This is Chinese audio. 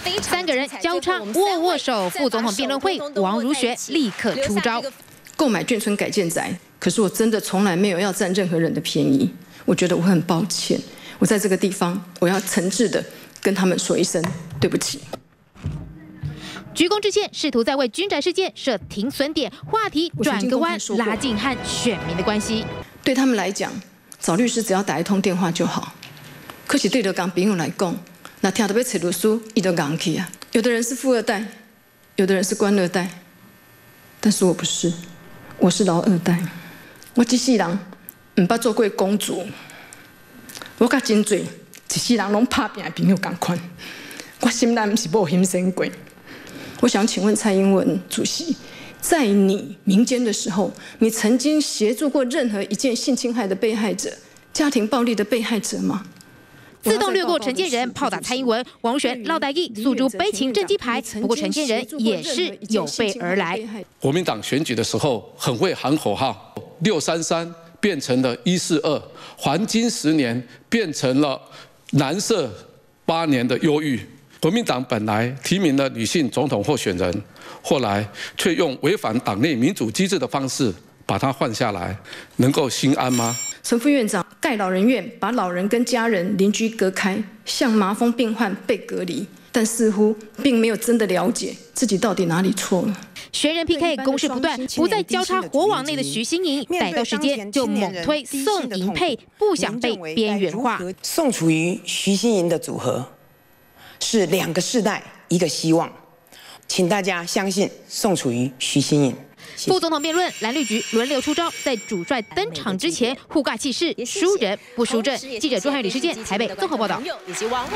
3个人交叉握手，副总统辩论会，王如学立刻出招。 购买眷村改建宅，可是我真的从来没有要占任何人的便宜，我觉得我很抱歉，我在这个地方，我要诚挚的跟他们说一声对不起。 鞠躬致歉，试图在为军宅事件设停损点，话题转个弯，拉近和选民的关系。 对他们来讲，找律师只要打一通电话就好。可是对着港朋友来讲，那听到要找律师，伊就硬去啊。有的人是富二代，有的人是官二代，但是我不是，我是老二代。我一世人唔捌做过公主，我甲真侪一世人拢拍拼的朋友同款，我心内唔是无牺牲过。 我想请问蔡英文主席，在你民间的时候，你曾经协助过任何一件性侵害的被害者、家庭暴力的被害者吗？ 自动略过陈建仁，炮打蔡英文，王如学绕台语诉诸悲情政绩牌。不过陈建仁也是有备而来。 国民党选举的时候很会喊口号，633变成了142，黄金10年变成了蓝色8年的忧郁。 国民党本来提名了女性总统候选人，后来却用违反党内民主机制的方式把她换下来，能够心安吗？ 陈副院长盖老人院，把老人跟家人、邻居隔开，像麻风病患被隔离，但似乎并没有真的了解自己到底哪里错了。 学人 PK 攻势不断，不再交叉火网内的徐欣莹，逮到时间就猛推宋莹配，不想被边缘化。 宋楚瑜、徐欣莹的组合。 是2个世代，一个希望，请大家相信宋楚瑜、徐欣莹。 副总统辩论，蓝绿局轮流出招，在主帅登场之前互尬气势，输人不输阵。记者朱汉宇、李世健台北综合报道。